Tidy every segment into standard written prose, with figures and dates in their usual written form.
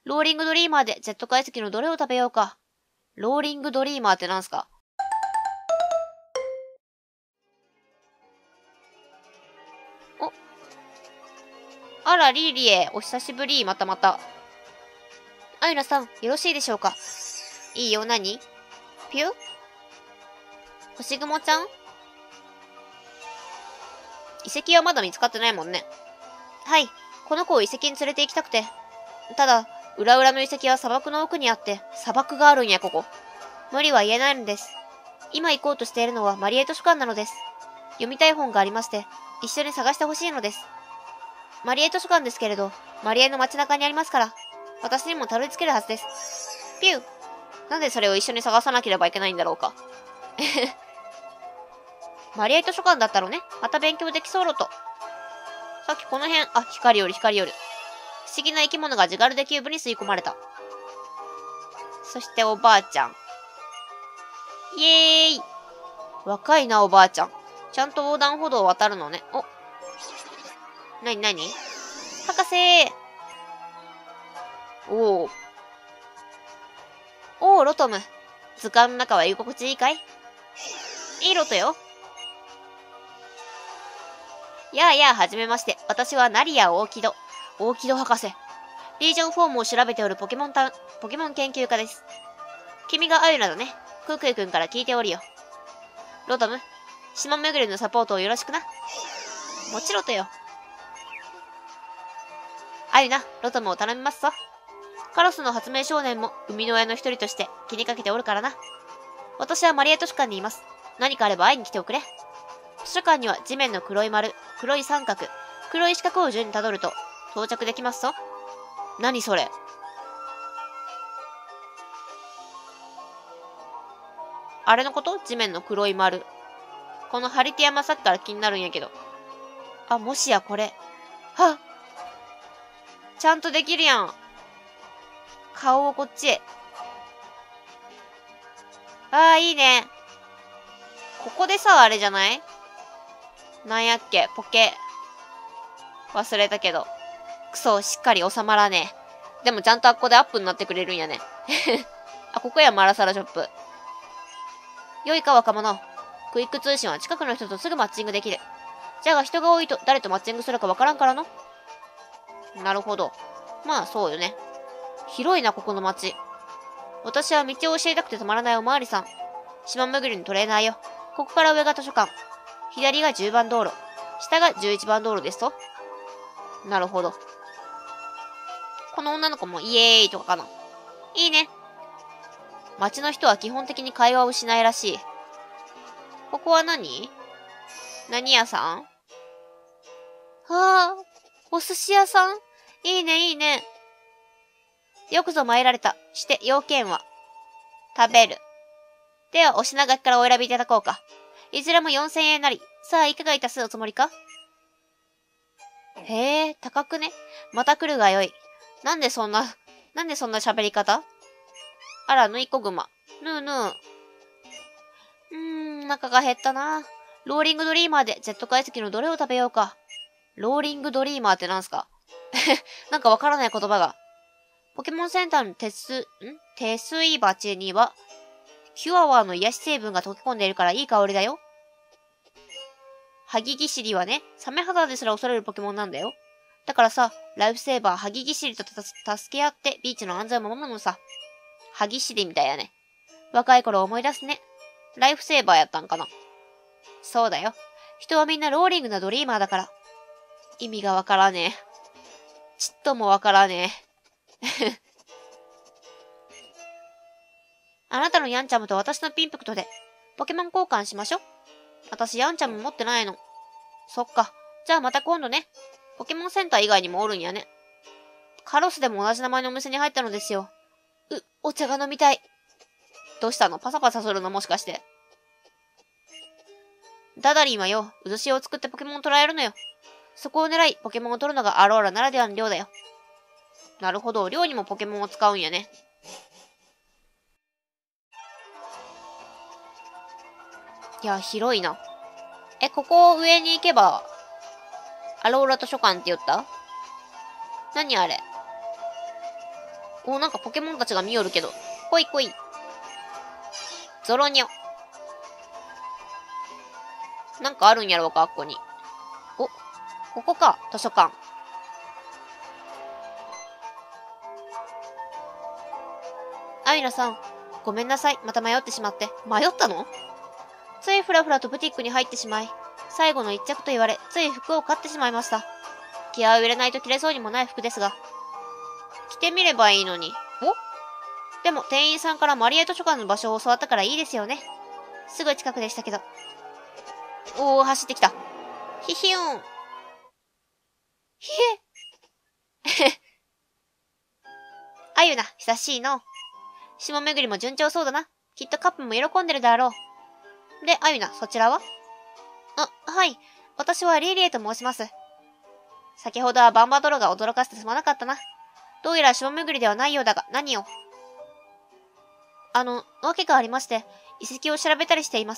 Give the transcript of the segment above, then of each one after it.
ローリングドリーマーでジェット解析のどれを食べようか。ローリングドリーマーってなんすか？お、あら、リーリエ、お久しぶり、またまた。アイラさん、よろしいでしょうか？いいよ、何？ピュ？星雲ちゃん？遺跡はまだ見つかってないもんね。はい、この子を遺跡に連れて行きたくて。ただ、裏裏の遺跡は砂漠の奥にあって、砂漠があるんや、ここ。無理は言えないのです。今行こうとしているのはマリエ図書館なのです。読みたい本がありまして、一緒に探してほしいのです。マリエ図書館ですけれど、マリエの街中にありますから、私にもたどり着けるはずです。ピュー。なんでそれを一緒に探さなければいけないんだろうか。マリエ図書館だったのね。また勉強できそうろと。さっきこの辺、あ、光よる光よる。不思議な生き物がジガルデキューブに吸い込まれた。そしておばあちゃん。イエーイ。若いなおばあちゃん。ちゃんと横断歩道を渡るのね。お。なになに？博士。おー。おー、ロトム。図鑑の中は居心地いいかい？いいロトよ。やあやあ、はじめまして。私はナリア・オーキド。オーキド博士。リージョンフォームを調べておるポケモン研究家です。君がアユラだね。クークイ君から聞いておるよ。ロトム、島巡りのサポートをよろしくな。もちろんとよ。アユナ、ロトムを頼みますぞ。カロスの発明少年も生みの親の一人として気にかけておるからな。私はマリエ図書館にいます。何かあれば会いに来ておくれ。図書館には地面の黒い丸、黒い三角、黒い四角を順にたどると到着できますぞ。何それ？あれのこと？地面の黒い丸。このハリティアマさっきから気になるんやけど。あ、もしやこれ。はっ！ちゃんとできるやん。顔をこっちへ。ああ、いいね。ここでさ、あれじゃない？なんやっけ、ポケ。忘れたけど。クソ、しっかり収まらねえ。でもちゃんとあっこでアップになってくれるんやね。あ、ここやマラサラショップ。良いか若者。クイック通信は近くの人とすぐマッチングできる。じゃが人が多いと誰とマッチングするかわからんからの。なるほど。まあそうよね。広いな、ここの街。私は道を教えたくて止まらないおまわりさん。島巡りのトレーナーよ。ここから上が図書館。左が10番道路。下が11番道路ですと。なるほど。この女の子もイエーイとかかな。いいね。街の人は基本的に会話をしないらしい。ここは何屋さん？はあ、お寿司屋さん？いいね、いいね。よくぞ参られた。して、要件は？食べる。では、お品書きからお選びいただこうか。いずれも4000円なり。さあ、いかがいたすおつもりか？へえ、高くね。また来るがよい。なんでそんな喋り方？あら、ぬいこぐま。ぬーぬー。中が減ったな。ローリングドリーマーでジェット解析のどれを食べようか。ローリングドリーマーってなんすか？なんかわからない言葉が。ポケモンセンターの手水鉢には、キュアワーの癒し成分が溶け込んでいるからいい香りだよ。ハギギシリはね、サメ肌ですら恐れるポケモンなんだよ。だからさ、ライフセーバーハギギシリと助け合ってビーチの安全を守るのさ。ハギシリみたいやね。若い頃思い出すね。ライフセーバーやったんかな。そうだよ。人はみんなローリングなドリーマーだから。意味がわからねえ。ちっともわからねえ。あなたのヤンチャムと私のピンプクとで、ポケモン交換しましょ。私ヤンチャム持ってないの。そっか。じゃあまた今度ね。ポケモンセンター以外にもおるんやね。カロスでも同じ名前のお店に入ったのですよ。お茶が飲みたい。どうしたの？パサパサするのもしかして。ダダリンはよ、渦潮を作ってポケモンを捕らえるのよ。そこを狙い、ポケモンを取るのがアローラならではの漁だよ。なるほど、漁にもポケモンを使うんやね。いや、広いな。ここ上に行けば、アローラ図書館って言った？何あれ？ お、なんかポケモンたちが見よるけど。来い来い。ゾロニョ。なんかあるんやろうか、あっこに。お、ここか、図書館。アイナさん、ごめんなさい。また迷ってしまって。迷ったの？ついふらふらとブティックに入ってしまい、最後の一着と言われ、つい服を買ってしまいました。気合を入れないと着れそうにもない服ですが。着てみればいいのに。お？でも店員さんからマリエ図書館の場所を教わったからいいですよね。すぐ近くでしたけど。おー、走ってきた。ひひゅーん。ひえ。あゆな、久しいの。下巡りも順調そうだな。きっとカップも喜んでるだろう。で、あゆな、そちらは？はい。私はリリエと申します。先ほどはバンバドロが驚かせてすまなかったな。どうやら下巡りではないようだが、何を？わけがありまして、遺跡を調べたりしています。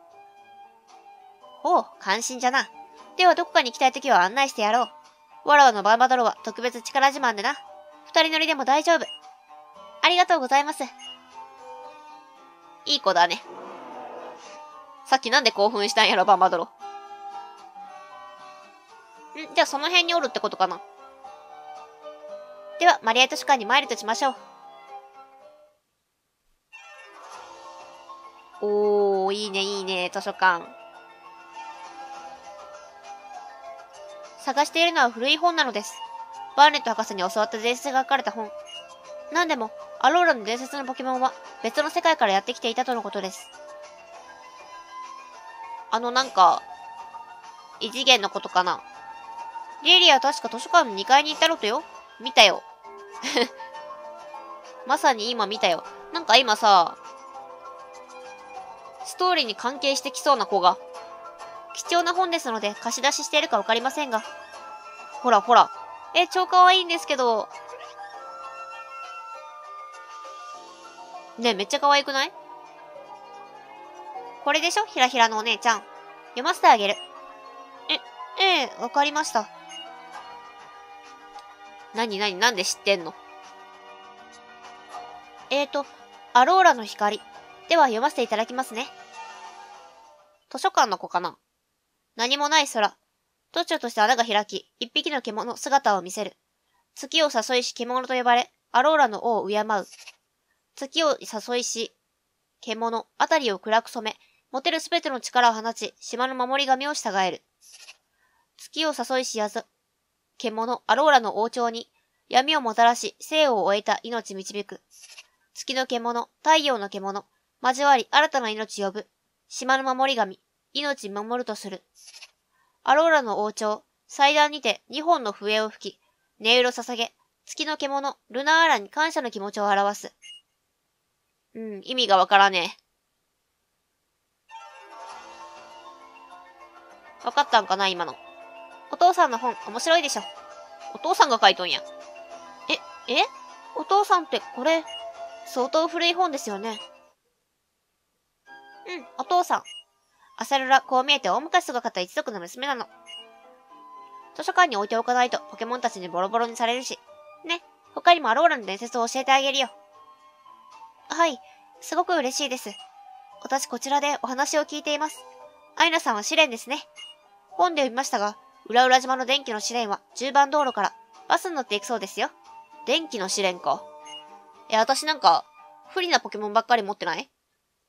ほう、感心じゃな。ではどこかに行きたいときは案内してやろう。わらわのバンバドロは特別力自慢でな。二人乗りでも大丈夫。ありがとうございます。いい子だね。さっきなんで興奮したんやろ、バンバドロ。じゃあその辺におるってことかな。では、マリエ図書館に参るとしましょう。おー、いいね、いいね、図書館。探しているのは古い本なのです。バーネット博士に教わった伝説が書かれた本。なんでも、アローラの伝説のポケモンは別の世界からやってきていたとのことです。なんか、異次元のことかな。リリアは確か図書館の2階にいたろとよ。見たよ。まさに今見たよ。なんか今さ、ストーリーに関係してきそうな子が。貴重な本ですので貸し出ししているかわかりませんが。ほらほら。超可愛いんですけど。ねえ、めっちゃ可愛くない？これでしょ？ひらひらのお姉ちゃん。読ませてあげる。わかりました。なんで知ってんの？アローラの光。では読ませていただきますね。図書館の子かな？何もない空。突如として穴が開き、一匹の獣姿を見せる。月を誘いし獣と呼ばれ、アローラの王を敬う。月を誘いし、獣、あたりを暗く染め、持てるすべての力を放ち、島の守り神を従える。月を誘いしやず、獣、アローラの王朝に、闇をもたらし、生を終えた命導く。月の獣、太陽の獣、交わり新たな命呼ぶ。島の守り神、命守るとする。アローラの王朝、祭壇にて2本の笛を吹き、音色捧げ、月の獣、ルナーラに感謝の気持ちを表す。意味がわからねえ。わかったんかな、今の。お父さんの本、面白いでしょ。お父さんが書いとんや。お父さんってこれ、相当古い本ですよね。お父さん。アサルラ、こう見えて大昔すごかった一族の娘なの。図書館に置いておかないとポケモンたちにボロボロにされるし。ね、他にもアローラの伝説を教えてあげるよ。はい、すごく嬉しいです。私こちらでお話を聞いています。アイナさんは試練ですね。本で読みましたが、裏浦島の電気の試練は10番道路からバスに乗っていくそうですよ。電気の試練か。私なんか、不利なポケモンばっかり持ってない？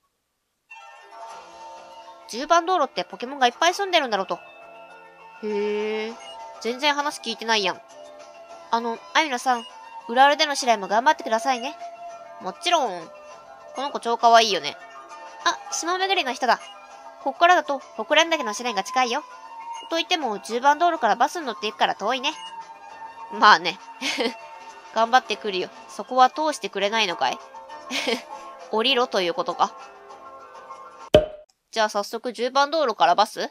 10 番道路ってポケモンがいっぱい住んでるんだろうと。へえ、全然話聞いてないやん。アユナさん、裏浦での試練も頑張ってくださいね。もちろん。この子超可愛いよね。島巡りの人だ。ここからだと、北連岳の試練が近いよ。と言っても、10番道路からバスに乗っていくから遠いね。まあね。頑張ってくるよ。そこは通してくれないのかい？降りろということか。じゃあ早速10番道路からバス？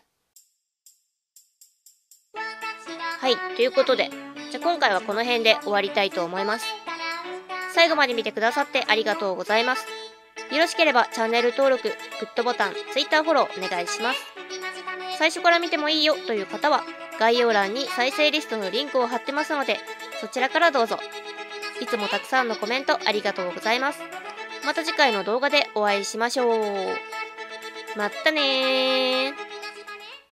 はい、ということで、じゃあ今回はこの辺で終わりたいと思います。最後まで見てくださってありがとうございます。よろしければチャンネル登録、グッドボタン、Twitter フォローお願いします。最初から見てもいいよという方は、概要欄に再生リストのリンクを貼ってますので、そちらからどうぞ。 いつもたくさんのコメントありがとうございます。また次回の動画でお会いしましょう。まったねー。